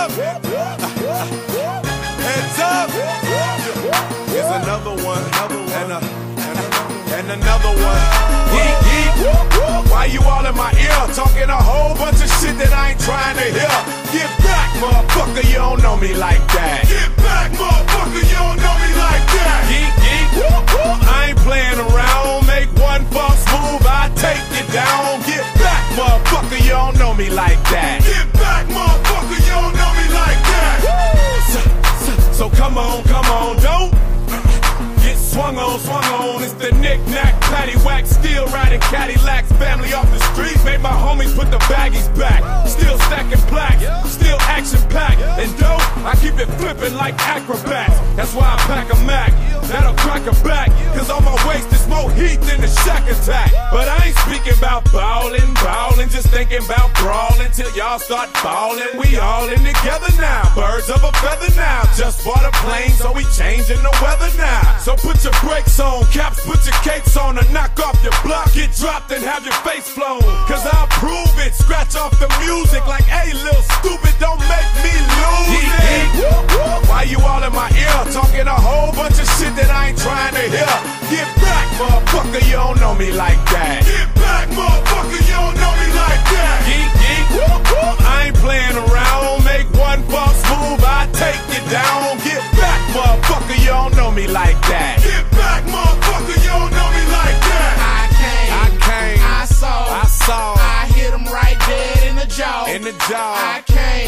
up. Heads up. Here's another one. And another one. Yeet, yeet. Why you all in my ear? Talking a whole bunch of shit that I ain't trying to hear. Get back, motherfucker, you don't know me like that. Get back, motherfucker, you don't know me like that. Yeet, yeet. I ain't playing around. Make one false move, I take you down. Get back, motherfucker, you don't know me like that. Get back, motherfucker, you don't know me like that. So come on, don't get swung on. It's the knick-knack, paddywhack, still riding Cadillacs. Family off the streets, made my homies put the baggies back. Still stacking plaques, still action-packed. And dope, I keep it flipping like acrobats. That's why I pack a Mac, that'll crack a back. Cause on my waist is more heat than the Shack Attack. But I ain't speaking about ballin', just thinking about brawling till y'all start ballin'. We all in together now, birds of a feather now. Just bought a plane, so we changing the weather now. So put your brakes on, caps, put your capes on, or knock off your block, get dropped and have your face flown. Cause I'll prove it, scratch off the music like, hey, little stupid, don't make me lose it. Why you all in my ear, talking a whole bunch of shit that I ain't trying to hear? Get back, motherfucker, you don't know me like that. Get back, motherfucker, you don't know me like that. Geek, geek, I ain't playing around. Make one false move, I take you down. Get back, motherfucker, you don't know me like that. Get back, motherfucker, you don't know me like that. I came, I saw, I hit him right dead in the jaw. In the jaw. I came,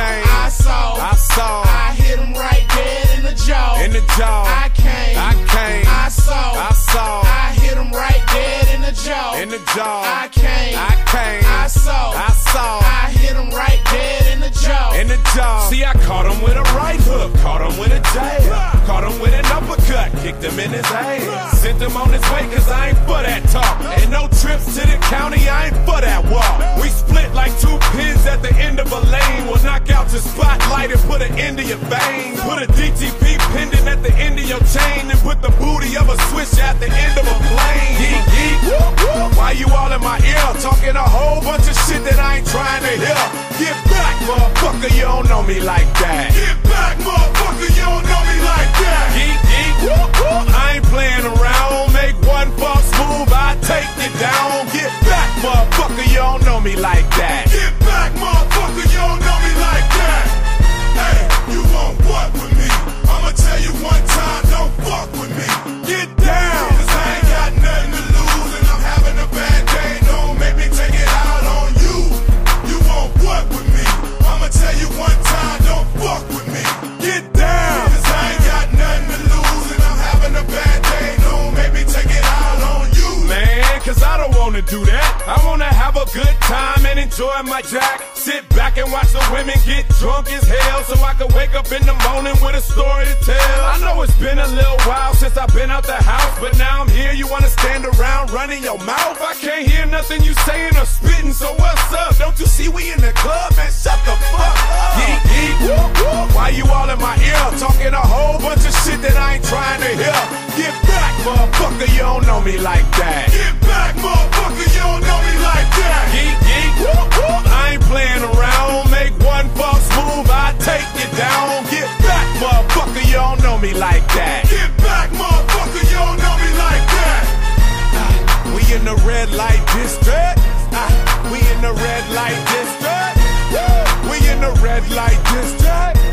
I saw, I hit him right dead in the jaw. In the jaw. I came, I saw, I hit him right dead in the jaw. In the jaw. I came, I saw, I hit him right dead in the jaw. In the jaw. See, I caught him with a right hook, caught him with a jab, caught him with an uppercut, kicked him in his ass, sent him on his way cause I ain't for that talk. And no trips to the county, I ain't for that walk. We split like two pins at the end of a lane. We'll knock out your spotlight and put an end to your veins. Put a DTP pendant at the end of your chain and put the booty of a switch at the end of a plane. Yeet, yeet. Why you all in my ear, talking a whole bunch of shit that I ain't trying to hear? Get back, motherfucker, you don't know me like that. Get back, motherfucker, you don't know me like that. Geek, geek. I ain't playing around. Make one false move, I take you down. Get back, motherfucker, you don't know me like that. Get back, motherfucker, you don't know me like that. Hey, you want what with me? I'ma tell you one time, don't fuck with me. Get down. Cause I ain't got nothing to lose and I'm having a bad day. Don't make me take it out on you. You want what with me? I'ma tell you one time, don't fuck with me. Get down. Cause I ain't got nothing to lose and I'm having a bad day. Don't make me take it out on you. Man, cause I don't wanna do that. I wanna have a good time and enjoy my jack. Sit back and watch the women get drunk as hell so I can wake up in the morning with a story to tell. I know it's been a little while since I've been out the house, but now I'm here, you wanna stand around running your mouth? I can't hear nothing you saying or spitting, so what's up? Don't you see we in the club, man? Shut the fuck up. Geek, geek. Why you all in my ear, talking a whole bunch of shit that I ain't trying to hear? Get back, motherfucker, you don't know me like that. Get back, motherfucker, you don't know me like that. Geek, geek. I ain't playing around. Make one false move, I take you down. Get back, motherfucker, you don't know me like that. Get back, motherfucker, you don't know me like that. We in the red light district. We in the red light district. We in the red light district.